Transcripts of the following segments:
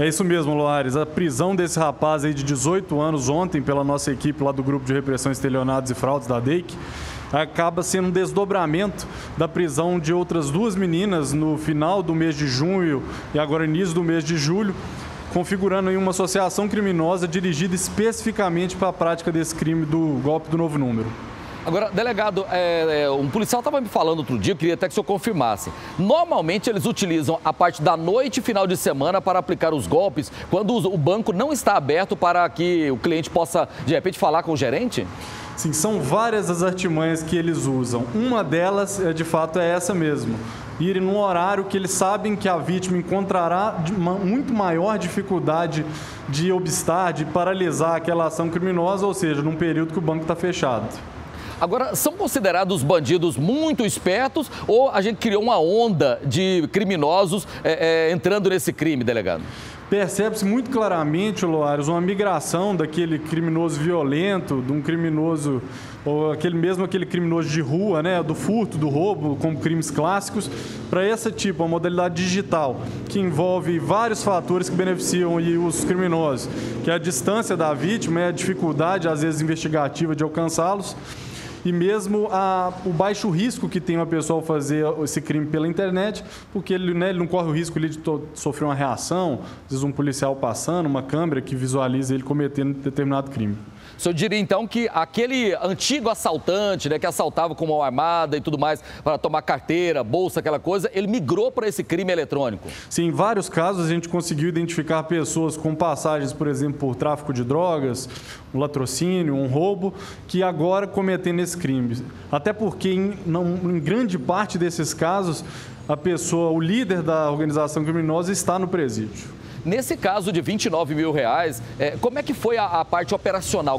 É isso mesmo, Loares. A prisão desse rapaz aí de 18 anos ontem pela nossa equipe lá do Grupo de Repressão a Estelionatos e Fraudes da DEIC acaba sendo um desdobramento da prisão de outras duas meninas no final do mês de junho e agora início do mês de julho, configurando aí uma associação criminosa dirigida especificamente para a prática desse crime do golpe do novo número. Agora, delegado, um policial estava me falando outro dia, eu queria até que o senhor confirmasse. Normalmente eles utilizam a parte da noite e final de semana para aplicar os golpes, quando o banco não está aberto para que o cliente possa, de repente, falar com o gerente? Sim, são várias as artimanhas que eles usam. Uma delas, de fato, é essa mesmo. Ir num horário que eles sabem que a vítima encontrará muito maior dificuldade de obstar, de paralisar aquela ação criminosa, ou seja, num período que o banco está fechado. Agora, são considerados bandidos muito espertos ou a gente criou uma onda de criminosos entrando nesse crime, delegado? Percebe-se muito claramente, Loares, uma migração daquele criminoso violento, de um criminoso, ou aquele criminoso de rua, né, do furto, do roubo, como crimes clássicos, para esse tipo, a modalidade digital, que envolve vários fatores que beneficiam os criminosos, que é a distância da vítima, a dificuldade, às vezes, investigativa de alcançá-los, e mesmo o baixo risco que tem uma pessoa ao fazer esse crime pela internet, porque ele não corre o risco de sofrer uma reação, às vezes um policial passando, uma câmera que visualiza ele cometendo determinado crime. O senhor diria, então, que aquele antigo assaltante, né, que assaltava com mão armada e tudo mais, para tomar carteira, bolsa, aquela coisa, ele migrou para esse crime eletrônico? Sim, em vários casos a gente conseguiu identificar pessoas com passagens, por exemplo, por tráfico de drogas, um latrocínio, um roubo, que agora cometendo esse crime. Até porque, em grande parte desses casos, a pessoa, o líder da organização criminosa está no presídio. Nesse caso de R$29 mil, como é que foi a parte operacional?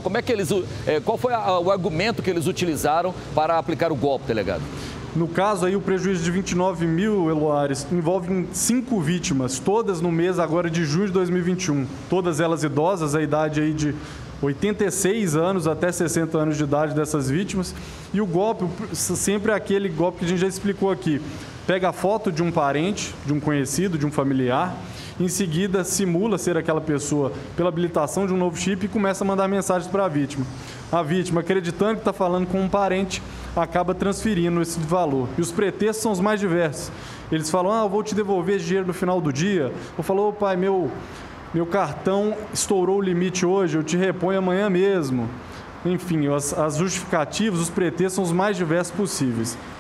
Qual foi o argumento que eles utilizaram para aplicar o golpe, delegado? No caso aí, o prejuízo de 29 mil, Eloares, envolve 5 vítimas, todas no mês agora de junho de 2021. Todas elas idosas, a idade aí de 86 anos até 60 anos de idade dessas vítimas. E o golpe, sempre é aquele golpe que a gente já explicou aqui. Pega a foto de um parente, de um conhecido, de um familiar, em seguida simula ser aquela pessoa pela habilitação de um novo chip e começa a mandar mensagens para a vítima. A vítima, acreditando que está falando com um parente, acaba transferindo esse valor. E os pretextos são os mais diversos. Eles falam, eu vou te devolver esse dinheiro no final do dia. Ou falou, pai, meu cartão estourou o limite hoje, eu te reponho amanhã mesmo. Enfim, as justificativas, os pretextos são os mais diversos possíveis.